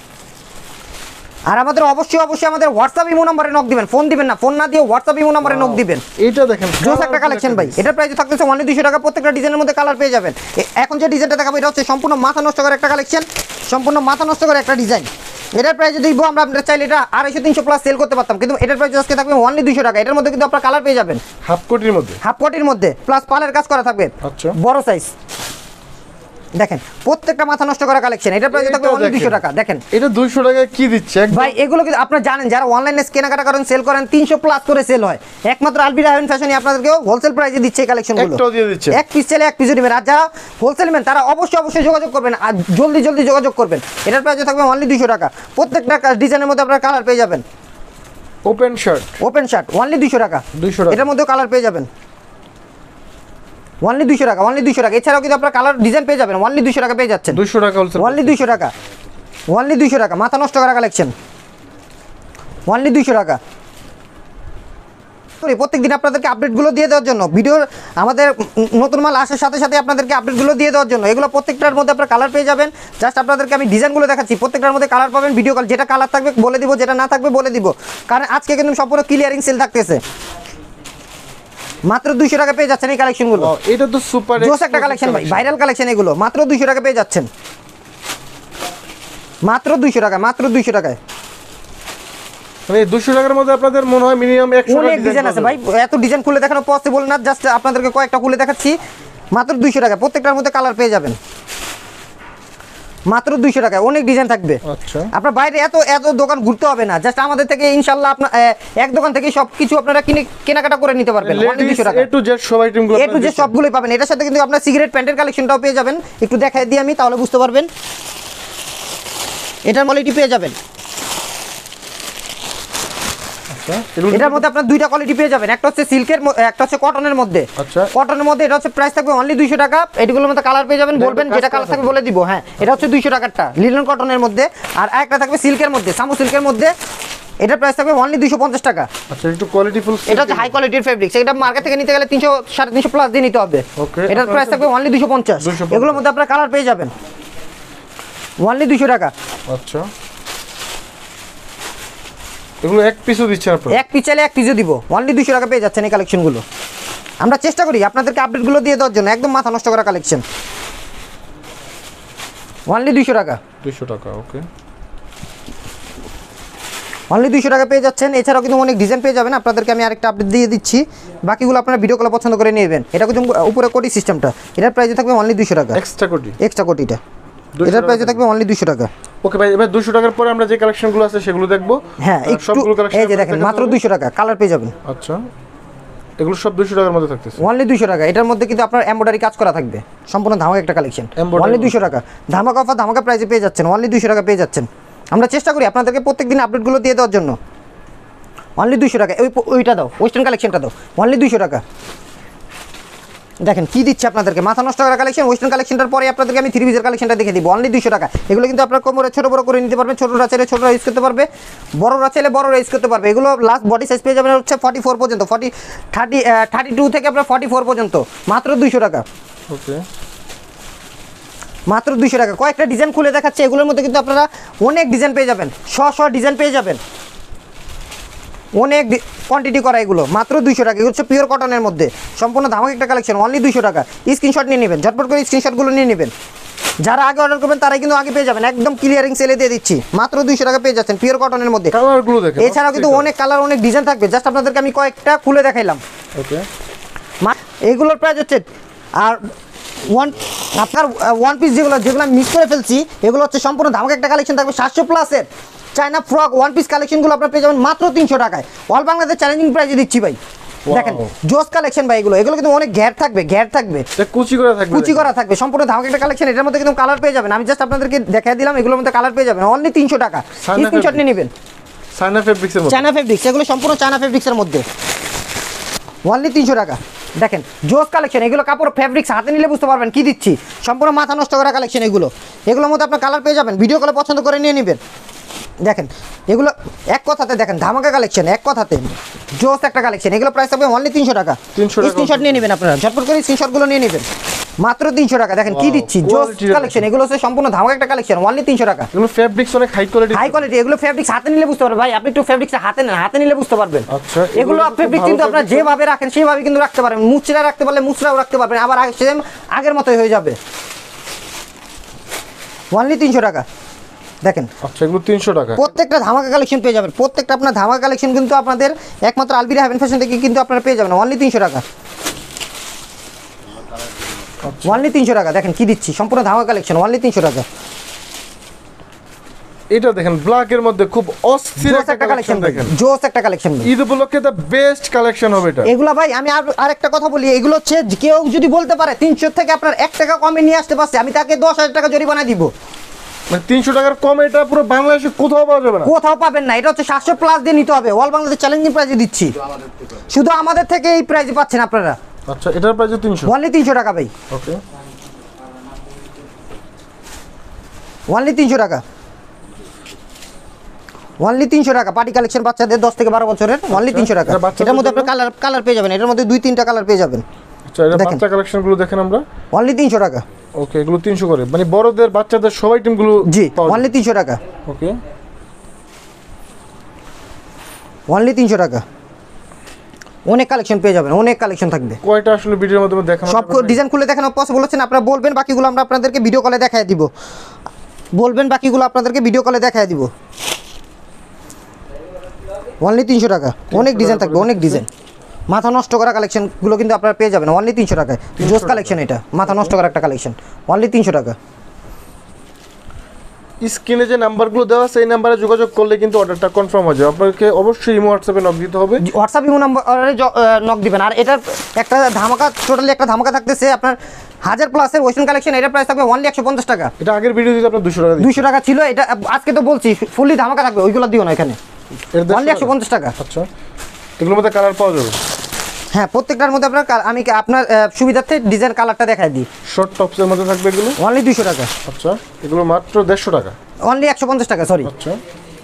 আর আমাদের অবশ্যই আমাদের হোয়াটসঅ্যাপ ইমো নম্বরে নক দিবেন, ফোন দিবেন না, ফোন না দিয়ে হোয়াটসঅ্যাপ ইমো নম্বরে নক দিবেন। এটা দেখেন জোস একটা কালেকশন ভাই। এটার প্রাইস থাকতেছে অনলি 200 টাকা। প্রত্যেকটা ডিজাইনের মধ্যে কালার পেয়ে যাবেন। এখন যে ডিজাইনটা দেখাবো এটা হচ্ছে সম্পূর্ণ মাথা নষ্ট করে একটা কালেকশন, সম্পূর্ণ মাথা নষ্ট করে একটা ডিজাইন। এটার প্রাইস যদি দিব আমরা, আপনারা চাইলে এটা 250-300 প্লাস সেল করতে পারতাম, কিন্তু এটার প্রাইস আজকে থাকবে অনলি 200 টাকা। এটার মধ্যে কিন্তু আপনারা কালার পেয়ে যাবেন, হাফ কোটির মধ্যে, হাফ কোটির মধ্যে, প্লাস পালের কাজ করা থাকবে। আচ্ছা বড় সাইজ দেখেন, প্রত্যেকটা মাথা নষ্ট করা কালেকশন। এটার প্রাইস থাকবে অনলি 200 টাকা। দেখেন এটা 200 টাকায় কি দিচ্ছে ভাই, এগুলো কিন্তু আপনারা জানেন, যারা অনলাইনে কেনাকাটা করেন, সেল করেন, 300 প্লাস করে সেল হয়। একমাত্র আলবিরা হেভেন ফ্যাশনই আপনাদেরকে হোলসেল প্রাইসে দিচ্ছে এই কালেকশনগুলো। একটাও দিয়ে দিচ্ছে, এক পিস চাইলে এক পিসও নেবেন। আর যারা হোলসেল নেবেন তারা অবশ্যই যোগাযোগ করবেন, আর জলদি যোগাযোগ করবেন। এটার প্রাইস থাকবে অনলি 200 টাকা। প্রত্যেকটা ডিজাইনের মধ্যে আপনারা কালার পেয়ে যাবেন। ওপেন শার্ট অনলি 200 টাকা। 200 টাকা। এটার মধ্যেও কালার পেয়ে যাবেন। অনলি 200 টাকা, অনলি 200 টাকা। এছাড়াও কিন্তু আপনারা কালার ডিজাইন পেয়ে যাবেন, অনলি 200 টাকা পেয়ে যাচ্ছেন। 200 টাকা হোলসেল, অনলি 200 টাকা, অনলি 200 টাকা, মাথা নষ্ট করা কালেকশন, অনলি 200 টাকা। প্রত্যেকদিন আপনাদেরকে আপডেটগুলো দিয়ে দেওয়ার জন্য, ভিডিওর আমাদের নতুন মাল আসার সাথে সাথে আপনাদেরকে আপডেটগুলো দিয়ে দেওয়ার জন্য, এগুলো প্রত্যেকটার মধ্যে আপনার কালার পেয়ে যাবেন। জাস্ট আপনাদেরকে আমি ডিজাইনগুলো দেখাচ্ছি, প্রত্যেকটার মধ্যে কালার পাবেন। ভিডিও কল যেটা কালার থাকবে বলে দিব, যেটা না থাকবে বলে দিব, কারণ আজকে কিন্তু সম্পূর্ণ ক্লিয়ারিং সেল থাকতেছে। মাত্র 200 টাকা পেয়ে যাচ্ছেন এই কালেকশনগুলো। এটা তো সুপার জোস একটা কালেকশন ভাই, ভাইরাল কালেকশন এগুলো। মাত্র 200 টাকা পেয়ে যাচ্ছেন, মাত্র 200 টাকা, মাত্র 200 টাকায়। মানে 200 টাকার মধ্যে আপনাদের মনে হয় মিনিমাম 100 অনেক ডিজাইন আছে ভাই, এত ডিজাইন খুলে দেখানো পসিবল না, জাস্ট আপনাদেরকে কয়েকটা খুলে দেখাচ্ছি। মাত্র 200 টাকা, প্রত্যেকটার মধ্যে কালার পেয়ে যাবেন। মাত্র 200 টাকায় অনেক ডিজাইন থাকবে। আচ্ছা, আপনার বাইরে এত এত দোকান ঘুরতে হবে না, জাস্ট আমাদের থেকে ইনশাআল্লাহ আপনার এক দোকান থেকে সব কিছু আপনারা কেনাকাটা করে নিতে পারবেন। অনলি 200 টাকা, এ টু জেড সব আইটেমগুলো এ টু জেড সবগুলোই পাবেন। এটার সাথে কিন্তু আপনার সিগারেট প্যান্টের কালেকশনটাও পেয়ে যাবেন। একটু দেখাই দিই আমি, তাহলে বুঝতে পারবেন। এটার কোয়ালিটি পেয়ে যাবেন। এটার মধ্যে আপনার দুইটা কোয়ালিটি পেয়ে যাবেন, একটা হচ্ছে সিল্কের, একটা হচ্ছে কটনের মধ্যে। আচ্ছা, কটনের মধ্যে এটা হচ্ছে প্রাইস থাকবে অনলি 200 টাকা। এগুলোর মধ্যে কালার পেয়ে যাবেন, বলবেন যেটা কালার থাকবে বলে দিব। হ্যাঁ, এটা হচ্ছে 200 টাকারটা লিনন কটনের মধ্যে, আর একটা থাকবে সিল্কের মধ্যে, সামু সিল্কের মধ্যে। এটা প্রাইস থাকবে অনলি 250 টাকা। আচ্ছা, একটু কোয়ালিটিফুল। এটা হচ্ছে হাই কোয়ালিটির ফেব্রিক্স, এটা মার্কেট থেকে নিতে গেলে 300 350 প্লাস দিয়ে নিতে হবে। ওকে, এটার প্রাইস থাকবে অনলি 250। এগুলোর মধ্যে আপনারা কালার পেয়ে যাবেন অনলি 200 টাকা। আচ্ছা, এগুলো এক পিসও দিচ্ছেন আপনারা? এক পিস চাইলে এক পিসও দিব, অনলি 200 টাকা পেয়ে যাচ্ছেন এই কালেকশনগুলো। আমরা চেষ্টা করি আপনাদেরকে আপডেটগুলো দিয়ে দেওয়ার জন্য, একদম মাথা নষ্ট করা কালেকশন। অনলি 200 টাকা, 200 টাকা। ওকে, অনলি 200 টাকা পেয়ে যাচ্ছেন। এছাড়াও কিন্তু অনেক ডিজাইন পেয়ে যাবেন। আপনাদেরকে আমি আরেকটা আপডেট দিয়ে দিচ্ছি, বাকিগুলো আপনারা ভিডিও কলে পছন্দ করে নেবেন। এটা কিন্তু উপরে কোটি সিস্টেমটা, এটার প্রাইস থাকবে অনলি 200 টাকা। এক্সট্রা কোটি, এক্সট্রা কোটিটা এটার প্রাইস থাকবে অনলি 200 টাকা। ওকে ভাই, এবার 200 টাকার পরে আমরা যে কালেকশনগুলো আছে সেগুলো দেখবো। হ্যাঁ, একটু এই যে দেখেন, মাত্র 200 টাকা কালার পেয়ে যাবেন। আচ্ছা, এগুলো সব 200 টাকার মধ্যে থাকতেছে, অনলি 200 টাকা। এটার মধ্যে কিন্তু আপনার এমব্রয়ডারি কাজ করা থাকবে, সম্পূর্ণ ধামাকা একটা কালেকশন। অনলি 200 টাকা, ধামাকা অফার, ধামাকা প্রাইসে পেয়ে যাচ্ছেন। অনলি 200 টাকা পেয়ে যাচ্ছেন। আমরা চেষ্টা করি আপনাদেরকে প্রত্যেকদিন আপডেটগুলো দিয়ে দেওয়ার জন্য। অনলি 200 টাকা। ওইটা দাও, ওয়েস্টার্ন কালেকশনটা দাও, অনলি 200 টাকা। দেখেন কি দিচ্ছে আপনাদেরকে, মাথা নষ্ট করা কালেকশন। ওয়েস্টার্ন কালেকশনটার পরে আপনাদেরকে আমি 3 পিসের কালেকশনটা দেখে দিব, অনলি 200 টাকা। এগুলো কিন্তু আপনার কোমরে ছোট বড় করে নিতে পারবেন, ছোটরা চাইলে ছোটরা ইউজ করতে পারবে, বড়রা চাইলে বড়রা ইউজ করতে পারবে। এগুলো লাস্ট বডি সাইজ পেয়ে যাবেন হচ্ছে 44 পর্যন্ত, 32 থেকে আপনার 44 পর্যন্ত, মাত্র 200 টাকা। ওকে, মাত্র 200 টাকা। কয়েকটা ডিজাইন খুলে দেখাচ্ছে, এগুলোর মধ্যে কিন্তু আপনারা অনেক ডিজাইন পেয়ে যাবেন, ডিজাইন পেয়ে যাবেন, অনেক কোয়ান্টিটি করা। এগুলো মাত্র 200 টাকা। এগুলো হচ্ছে পিওর কটনের মধ্যে, সম্পূর্ণ ধামাকা একটা কালেকশন, অনলি 200 টাকা। স্ক্রিনশট নিয়ে নেবেন, ঝটপট করে স্ক্রিনশটগুলো নিয়ে নেবেন। যারা আগে অর্ডার করবেন তারাই কিন্তু আগে পেয়ে যাবেন, একদম ক্লিয়ারিং সেলে দিয়ে দিচ্ছি। মাত্র 200 টাকা পেয়ে যাচ্ছেন পিওর কটনের মধ্যে। কালারগুলো দেখেন, এছাড়াও কিন্তু অনেক কালার, অনেক ডিজাইন থাকবে, জাস্ট আপনাদেরকে আমি কয়েকটা খুলে দেখাইলাম। ওকে, এইগুলোর প্রাইস হচ্ছে, আর আপনার ওয়ান পিস যেগুলো মিস করে ফেলছি, এগুলো হচ্ছে সম্পূর্ণ ধামাকা একটা কালেকশন থাকবে। 700 প্লাসের চায়না ফ্রক ওয়ান পিস কালেকশনগুলো আপনারা পেয়ে যাবেন মাত্র 300 টাকায়। অল বাংলাদেশ চ্যালেঞ্জিং প্রাইসে দিচ্ছি ভাই। দেখেন জোস কালেকশন ভাই, এগুলো কিন্তু অনেক ঘের থাকবে, কুচি করা থাকবে, সম্পূর্ণ ধামাকা একটা কালেকশন। এটার মধ্যে কিন্তু কালার পেয়ে যাবেন, আমি জাস্ট আপনাদেরকে দেখাই দিলাম। এগুলোর মধ্যে কালার পেয়ে যাবেন অনলি 300 টাকা। স্ক্রিনশট নিয়ে নেবেন। চায়না ফেব্রিক্স, এগুলো সম্পূর্ণ চায়না ফেব্রিক্সের মধ্যে, অনলি 300 টাকা। দেখেন জোস কালেকশন, এগুলো কাপড় ফেব্রিক্স, হাতে নিলে বুঝতে পারবেন কি দিচ্ছি, সম্পূর্ণ মাথা নষ্ট করা কালেকশন। এগুলোর মধ্যে আপনার কালার পেয়ে যাবেন, ভিডিও কলে পছন্দ করে নিয়ে নেবেন। দেখেন এগুলো এক কথাতে, দেখেন ধামাকা কালেকশন, এক কথাতে জোস একটা কালেকশন। এগুলো প্রাইস হবে অনলি 300 টাকা। স্ক্রিনশট নিয়ে নেবেন আপনারা, ঝটপট করে স্ক্রিনশটগুলো নিয়ে নেবেন। মাত্র 300 টাকা। দেখেন কি দিচ্ছি, জোস কালেকশন। এগুলো হচ্ছে সম্পূর্ণ ধামাকা একটা কালেকশন, অনলি 300 টাকা। এগুলো ফেব্রিক্স অনেক হাই কোয়ালিটি। এগুলো ফেব্রিক্স হাতে নিলে বুঝতে পারবেন ভাই, আপনি একটু ফেব্রিক্স হাতে নেন, হাতে নিলে বুঝতে পারবেন। আচ্ছা, এগুলো ফেব্রিক্স কিন্তু আপনারা যেভাবে রাখেন সেভাবে কিন্তু রাখতে পারবেন, মুচড়া রাখতে পারলে মুচড়াও রাখতে পারবেন, আবার সেম আগের মতোই হয়ে যাবে। অনলি 300 টাকা। দেখেন, আচ্ছা, এগুলো 300 টাকা। প্রত্যেকটা ধামাকা কালেকশন পেয়ে যাবেন, প্রত্যেকটা আপনার ধামাকা কালেকশন কিন্তু আপনাদের একমাত্র আলবিরা হেভেন ফ্যাশন থেকে কিন্তু আপনারা পেয়ে যাবেন অনলি 300 টাকা। অনলি 300 টাকা। দেখেন কি দিচ্ছি, সম্পূর্ণ ধামাকা কালেকশন, অনলি 300 টাকা। এটা দেখেন ব্ল্যাক এর মধ্যে খুব অস্থির একটা কালেকশন। দেখেন জোস একটা কালেকশন, ঈদ উপলক্ষে দা বেস্ট কালেকশন হবে এটা। এগুলা ভাই আমি আরেকটা কথা বলি, এগুলো হচ্ছে কেউ যদি বলতে পারে 300 থেকে আপনার 1 টাকা কমে নিয়ে আসতে পারছে, আমি তাকে 10,000 টাকা জরিমানা দিব। মানে 300 টাকার কম এটা পুরো বাংলাদেশে কোথাও পাওয়া যাবে না, কোথাও পাবেন না। এটা হচ্ছে 700 প্লাস দিয়ে নিতে হবে, অল বাংলাদেশ চ্যালেঞ্জিং প্রাইসে দিচ্ছি। শুধু আমাদের থেকে এই প্রাইসে পাচ্ছেন আপনারা, আচ্ছা এটার প্রাইস 300 অনলি 300 টাকা ভাই, ওকে অনলি 300 টাকা, অনলি 300 টাকা। পার্টি কালেকশন বাচ্চাদের 10 থেকে 12 বছরের, অনলি 300 টাকা। এটা বাচ্চাদের এটার মধ্যে আপনি জন্য? কালার পেয়ে যাবেন, এটার মধ্যে 2-3টা কালার পেয়ে যাবেন, আচ্ছা এটা দেখেন। বাচ্চা কালেকশনগুলো দেখেন আমরা, অনলি 300 টাকা। ওকে এগুলো 300 করে, মানে বড়দের বাচ্চাদের সবাই টিমগুলো জি, পাওয়া যায়। অনলি 300 টাকা, ওকে অনলি 300 টাকা। অনেক কালেকশন পেয়ে যাবেন, অনেক কালেকশন থাকবে। কয়টা আসলে ভিডিওর মাধ্যমে দেখানো সব যাবে না? ডিজাইন খুলে দেখানো পসিবল হচ্ছে না, আপনারা বলবেন, বাকিগুলো আমরা আপনাদেরকে ভিডিও কলে দেখায় দিব, বলবেন বাকিগুলো আপনাদেরকে ভিডিও কলে দেখায় দিব। অনলি 300 টাকা, অনেক ডিজাইন থাকবে, অনেক ডিজাইন। মাথা নষ্ট করা কালেকশনগুলো কিন্তু আপনারা পেয়ে যাবেন অনলি 300 টাকায়। জোস কালেকশন, এটা মাথা নষ্ট করা একটা কালেকশন, অনলি 300 টাকা। স্ক্রিনে যে নাম্বারগুলো দেওয়া আছে এই নাম্বারে যোগাযোগ করলে কিন্তু অর্ডারটা কনফার্ম হয়ে যাবে। আপনাকে অবশ্যই ইমো হোয়াটসঅ্যাপে নক দিতে হবে। হোয়াটসঅ্যাপ ইমো নাম্বারে নক দিবেন। আর এটার একটা ধামাকা, টোটালি একটা ধামাকা থাকতেছে আপনার 1000 প্লাসের ওয়েস্টার্ন কালেকশন, এটার প্রাইস থাকবে অনলি 150 টাকা। এটা আগের ভিডিও দিতে আপনার 200 টাকা দিচ্ছি। 200 টাকা ছিল, এটা আজকে তো বলছি ফুললি ধামাকা থাকবে, ওইগুলো দিও না এখানে, এর অনলি 150 টাকা। আচ্ছা এগুলোর মধ্যে কালার পাওয়া যাবে? হ্যাঁ, প্রত্যেকটার মধ্যে আমি আপনার সুবিধার্থে ডিজাইন কালারটা দেখাই দিই। শর্ট টপসের মধ্যে থাকবে এগুলো, অনলি 200 টাকা, আচ্ছা এগুলো মাত্র 150 টাকা, অনলি 150 টাকা, সরি আচ্ছা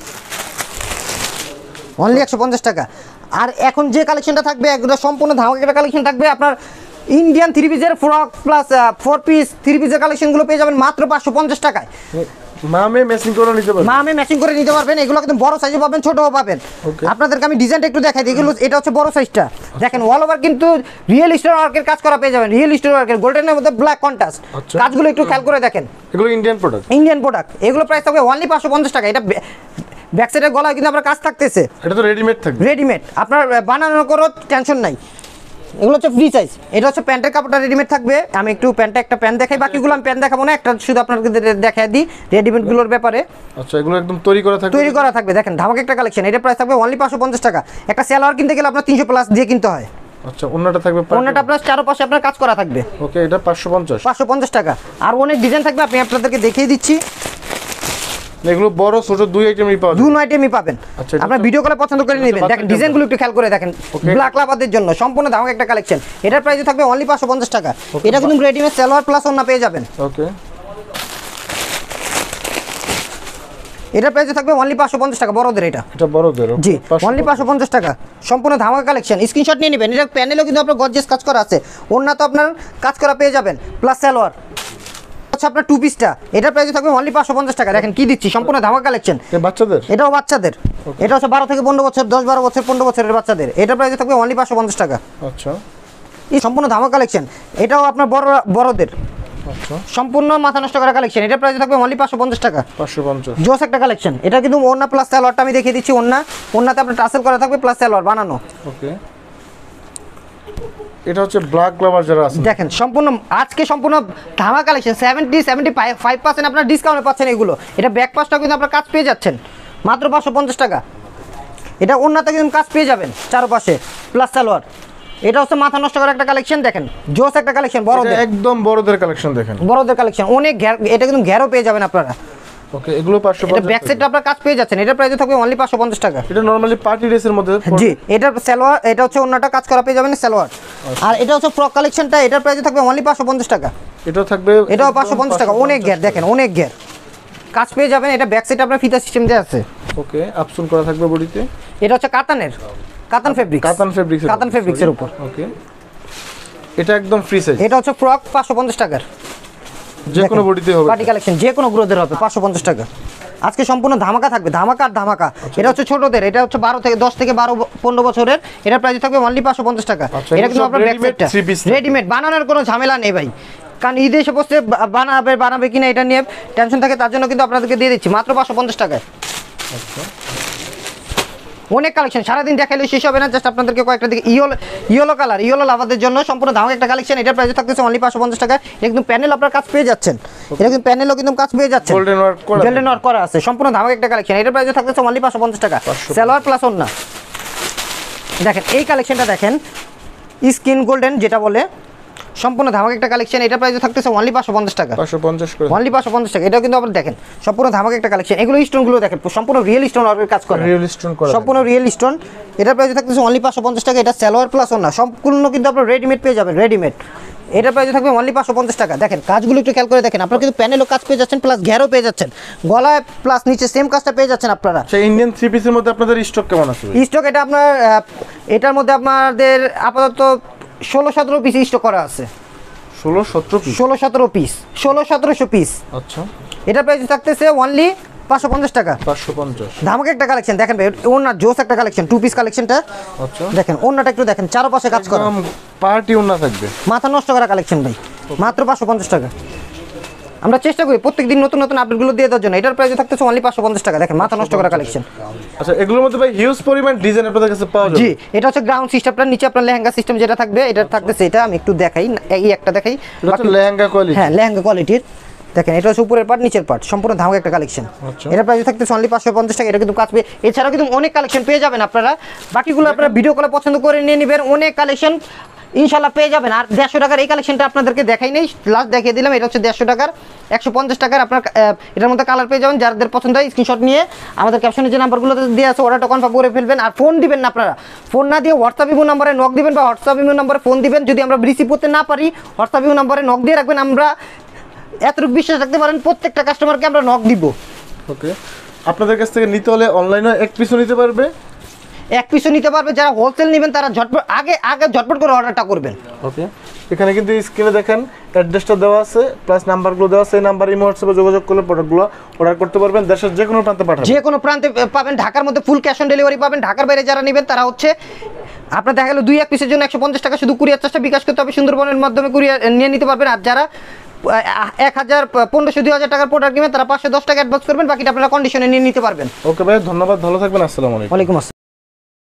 অনলি 150 টাকা। আর এখন যে কালেকশনটা থাকবে একদম সম্পূর্ণ ধামাকা কালেকশন থাকবে, আপনার ইন্ডিয়ান 3 পিসের ফ্রক প্লাস 4 পিস 3 পিসের কালেকশনগুলো পেয়ে যাবেন মাত্র 550 টাকায়। মামে ম্যাচিং করে নিতে পারবেন, মা আমি ম্যাচিং করে নিতে পারবেন। এগুলো কিন্তু বড় সাইজে পাবেন, ছোটও পাবেন। Okay. আপনাদেরকে আমি ডিজাইনটা একটু দেখাই দিই। এগুলো এটা হচ্ছে বড় সাইজটা, দেখেন অল ওভার কিন্তু রিয়েল স্টোন ওয়ার্কের কাজ করা পেয়ে যাবেন, রিয়েল স্টোন ওয়ার্কের গোল্ডেনের মধ্যে ব্ল্যাক কন্ট্রাস্ট। আচ্ছা। কাজগুলো একটু খেয়াল করে দেখেন, এগুলো ইন্ডিয়ান প্রোডাক্ট, ইন্ডিয়ান প্রোডাক্ট। এগুলো প্রাইস থাকবে অনলি 550 টাকা। এটা ব্যাক সাইডের গলায় কিন্তু আপনার কাজ থাকতেছে এটা তো রেডিমেড থাকবে। রেডিমেড, আপনার বানানোর কোনো টেনশন নাই। এগুলো হচ্ছে ফ্রি সাইজ, এটা হচ্ছে প্যান্টের কাপড়টা রেডিমেড থাকবে। আমি একটু প্যান্টে একটা প্যান্ট দেখাই, বাকিগুলো আমি প্যান্ট দেখাবো না, একটা শুধু আপনাকে দেখাই দিই রেডিমেডগুলোর ব্যাপারে। আচ্ছা এগুলো একদম তৈরি করা থাকবে, তৈরি করা থাকবে, দেখেন ধামাকা একটা কালেকশন। এটা প্রাইস থাকবে অনলি 550 টাকা। একটা সালোয়ার কিনতে গেলে আপনার 300 প্লাস দিয়ে কিনতে হয়। আচ্ছা অন্যটা থাকবে অন্যটা আপনার চারপাশে আপনার কাজ করা থাকবে, ওকে এটা 550, 550 টাকা। আর অনেক ডিজাইন থাকবে, আমি আপনাদেরকে দেখিয়ে দিচ্ছি। এগুলো বড় ছোট দুই আইটেমই পাওয়া দুই যাবে। আইটেমই পাবেন, আচ্ছা, এটা আপনার তো- ভিডিও কলে পছন্দ করে নেবেন। বাচ্চাদের দেখেন ডিজাইনগুলো একটু খেয়াল করে দেখেন, Okay. ব্ল্যাক লাভারদের জন্য সম্পূর্ণ ধামাকা একটা কালেকশন। এটার প্রাইস থাকবে অনলি 550 টাকা। এটা কিন্তু রেডিমেড সালোয়ার প্লাস ওন্না পেয়ে যাবেন। ওকে এটার প্রাইস থাকবে অনলি 550 টাকা, বড়দের এটা। এটা বড়দের, জি, অনলি 550 টাকা, সম্পূর্ণ ধামাকা কালেকশন। স্ক্রিনশট নিয়ে নেবেন। এটা প্যানেলও কিন্তু আপনার গর্জিয়াস কাজ করা আছে, ওন্না তো আপনার কাজ করা পেয়ে যাবেন, প্লাস সালোয়ার আচ্ছা আপনার 2 পিসটা। এটার প্রাইস থাকবে অনলি 550 টাকা। দেখেন কি দিচ্ছি, সম্পূর্ণ ধামাকা কালেকশন। এই বাচ্চাদের এটাও বাচ্চাদের, এটা হচ্ছে 12 থেকে 15 বছর, 10-12 বছর, 15 বছরের বাচ্চাদের। এটার প্রাইস থাকবে অনলি 550 টাকা। আচ্ছা এই সম্পূর্ণ ধামাকা কালেকশন। এটাও আপনার বড়দের আচ্ছা সম্পূর্ণ মাথা নষ্ট করা কালেকশন। এটার প্রাইস থাকবে অনলি 550 টাকা। 550, জোস একটা কালেকশন। এটা কিন্তু ওন্না প্লাস সালোয়ারটা আমি দেখিয়ে দিচ্ছি। ওন্নাতে আপনার টাসেল করা থাকবে, প্লাস সালোয়ার বানানো। ওকে এটা হচ্ছে ব্ল্যাক লাভার যারা আছে, দেখেন সম্পূর্ণ আজকে সম্পূর্ণ ধামা কালেকশন। 70-75% আপনার ডিসকাউন্টে পাচ্ছেন এগুলো। এটা ব্যাক পাসটা কিন্তু আপনার কাজ পেয়ে যাচ্ছেন মাত্র 550 টাকা। এটা ওন্নাতে কিন্তু কাজ পেয়ে যাবেন চারপাশে, প্লাস সালোয়ার। এটা হচ্ছে মাথা নষ্ট করা একটা কালেকশন। দেখেন জোস একটা কালেকশন, এটা বড়দের একদম বড়দের কালেকশন দেখেন, বড়দের কালেকশন অনেক এটা কিন্তু ঘেরও পেয়ে যাবেন আপনারা। ওকে এগুলো এটা 550 ব্যাক সাইডটা আপনার কাজ পেয়ে যাচ্ছেন। এটার প্রাইস থাকবে অনলি 550 টাকা। এটা নরমালি পার্টি ড্রেসের মধ্যে পড়বে। জি, এটা সালোয়ার, এটা হচ্ছে অন্যটা কাজ করা পেয়ে যাবেন সালোয়ার। আর এটা হচ্ছে ফ্রক কালেকশনটা, এটার প্রাইস থাকবে অনলি 550 টাকা। এটাও থাকবে, এটাও একদম 550 টাকা, অনেক ঘের, দেখেন অনেক ঘের কাজ পেয়ে যাবেন। এটা ব্যাক সাইডে আপনার ফিতা সিস্টেম দেওয়া আছে। ওকে আপসুন করা থাকবে বডিতে, এটা হচ্ছে কাতান ফেব্রিক্স, কাতান ফেব্রিক্সের উপর। ওকে এটা একদম ফ্রি সাইজ, এটা হচ্ছে ফ্রক 550 টাকার, যে কোনো বডিতে হবে। পার্টি কালেকশন যে কোনো গ্রোদের হবে 550 টাকা। আজকে সম্পূর্ণ ধামাকা থাকবে, ধামাকা আর ধামাকা। এটা হচ্ছে ছোটদের, এটা হচ্ছে 10 থেকে 12-15 বছরের। এটার প্রাইস থাকবে অনলি 550 টাকা। আচ্ছা, এটা কিন্তু সব আপনার ব্যাক readymade সাইডটা three piece রেডিমেড, বানানোর কোনো ঝামেলা নেই ভাই। কারণ ঈদে এসে বসে বানাবে কিনা এটা নিয়ে টেনশন থাকে, তার জন্য কিন্তু আপনাদেরকে দিয়ে দিচ্ছি মাত্র 550 টাকায়। আচ্ছা অনেক কালেকশন, সারাদিন দেখাইলে শেষ হবে না। জাস্ট আপনাদেরকে কয়েকটা দিকে ইয়েলো কালার, ইয়েলো লাভারদের জন্য সম্পূর্ণ ধামাকা একটা কালেকশন। এটার প্রাইস থাকতেছে অনলি 550 টাকা। এটা কিন্তু প্যানেল আপনার কাজ পেয়ে যাচ্ছেন, এটা কিন্তু প্যানেলও কিন্তু কাজ পেয়ে যাচ্ছেন, গোল্ডেন ওয়ার্ক করা, গোল্ডেন ওয়ার্ক করা আছে, সম্পূর্ণ ধামাকা একটা কালেকশন। এটার প্রাইস থাকতেছে অনলি 550 টাকা, সালোয়ার প্লাস ওন্না। দেখেন এই কালেকশনটা দেখেন, স্কিন গোল্ডেন যেটা বলে, সম্পূর্ণ ধামাকা একটা কালেকশন। এটা প্রাইস থাকতেছে অনলি 550 টাকা, 550 করে অনলি 550 টাকা। এটাও কিন্তু আপনারা দেখেন সম্পূর্ণ ধামাকা একটা কালেকশন। এগুলো স্টোনগুলো দেখেন সম্পূর্ণ রিয়েল স্টোন ওয়ার্কের কাজ করা, রিয়েল স্টোন করা, সম্পূর্ণ রিয়েল স্টোন। এটার প্রাইস থাকতেছে অনলি 550 টাকা। এটা সালোয়ার প্লাস ওন্না সম্পূর্ণ কিন্তু আপনারা রেডিমেড পেয়ে যাবেন, রেডিমেড। এটা প্রাইস থাকবে অনলি 550 টাকা। দেখেন কাজগুলো একটু খেয়াল করে দেখেন, আপনারা কিন্তু প্যানেলও কাজ পেয়ে যাচ্ছেন, প্লাস ঘেরও পেয়ে যাচ্ছেন, গলায় প্লাস নিচে সেম কাজটা পেয়ে যাচ্ছেন আপনারা। সেই ইন্ডিয়ান থ্রি পিসের মধ্যে আপনাদের স্টক কেমন আছে? স্টক এটা আপনার এটার মধ্যে আপনাদের আপাতত 16-17 পিস স্টক করা আছে, 16-17 পিস, 16-17 পিস, 16-1700 পিস। আচ্ছা এটা প্রাইস থাকতেছে অনলি 550 টাকা, 550। ধামাকা একটা কালেকশন। দেখেন ভাই ওনার জোস একটা কালেকশন, 2 পিস কালেকশনটা আচ্ছা দেখেন, ওনাটা একটু দেখেন, চারপাশে কাজ করা, পার্টি ওন্না থাকবে, মাথা নষ্ট করা কালেকশন ভাই, মাত্র 550 টাকা। আমরা চেষ্টা করি প্রত্যেকদিন নতুন নতুন আপডেটগুলো দিয়ে দেওয়ার জন্য। এটার প্রাইস থাকতেছে অনলি 550 টাকা। দেখেন মাথা নষ্ট করা কালেকশন। আচ্ছা এগুলোর মধ্যে ভাই হিউজ পরিমাণ ডিজাইন আপনাদের কাছে পাওয়া যাবে? জি, এটা হচ্ছে গ্রাউন্ড সিস্টেমটা, নিচে আপনার লেহেঙ্গা সিস্টেম যেটা থাকবে এটা থাকতেছে। এটা আমি একটু দেখাই, এই একটা দেখাই, এটা হচ্ছে লেহেঙ্গা কোয়ালিটি। হ্যাঁ লেহেঙ্গা কোয়ালিটির। দেখেন এটা হচ্ছে উপরের পার্ট, নিচের পার্ট, সম্পূর্ণ ধামাকা একটা কালেকশন। আচ্ছা। এটার প্রাইস থাকতেছে অনলি 550 টাকা। এটা কিন্তু কাজ পেয়ে, এছাড়াও কিন্তু অনেক কালেকশন পেয়ে যাবেন আপনারা। বাকিগুলো আপনারা ভিডিও কলে পছন্দ করে নিয়ে নেবেন, অনেক কালেকশন ইনশাল্লাহ পেয়ে যাবেন। আর 150 টাকার এই কালেকশনটা আপনাদেরকে দেখাই নেই, লাস্ট দেখিয়ে দিলাম। এটা হচ্ছে 150 টাকার, 150 টাকার আপনার এটার মধ্যে কালার পেয়ে যাবেন। যাদের পছন্দ হয় স্ক্রিনশট নিয়ে আমাদের ক্যাপশনে যে নাম্বারগুলো দিয়ে আছে অর্ডারটা কনফার্ম করে ফেলবেন। আর ফোন দিবেন না আপনারা, ফোন না দিয়ে হোয়াটসঅ্যাপ ইমো নাম্বারে নক দিবেন বা হোয়াটসঅ্যাপ ইমো নাম্বারে ফোন দিবেন। যদি আমরা রিসিভ করতে না পারি হোয়াটসঅ্যাপ ইমো নাম্বারে নক দিয়ে রাখবেন। আমরা এতটুকু বিশ্বাস রাখতে পারেন প্রত্যেকটা কাস্টমারকে আমরা নক দিব। ওকে, আপনাদের কাছ থেকে নিতে হলে অনলাইনে এক পিসও নিতে পারবে, এক পিসও নিতে পারবে। যারা হোলসেল নেবেন তারা ঝটপট আগে ঝটপট করে অর্ডারটা করবেন। ওকে, এখানে কিন্তু স্ক্রিনে দেখেন অ্যাড্রেসটা দেওয়া আছে, প্লাস নাম্বারগুলো দেওয়া আছে। এই নাম্বার ইমো হোয়াটসঅ্যাপে যোগাযোগ করলে প্রোডাক্টগুলো অর্ডার করতে পারবেন। দেশের যে কোনো প্রান্তে পাঠাবেন, যে কোনো প্রান্তে পাবেন। ঢাকার মধ্যে ফুল ক্যাশ অন ডেলিভারি পাবেন। ঢাকার বাইরে যারা নেবেন তারা হচ্ছে আপনার দেখা গেল 2-1 পিসের জন্য 150 টাকা শুধু কুরিয়ার চার্জটা বিকাশ করতে হবে, সুন্দরবনের মাধ্যমে কুরিয়ার নিয়ে নিতে পারবেন। আর যারা 1000, 1500-2000 টাকার প্রোডাক্ট নেবেন তারা 510 টাকা অ্যাডভান্স করবেন, বাকিটা আপনারা কন্ডিশনে নিয়ে নিতে পারবেন। ওকে ভাই, ধন্যবাদ, ভালো থাকবেন, আসসালামু আলাইকুম। ওয়ালাইকুম আসসালাম।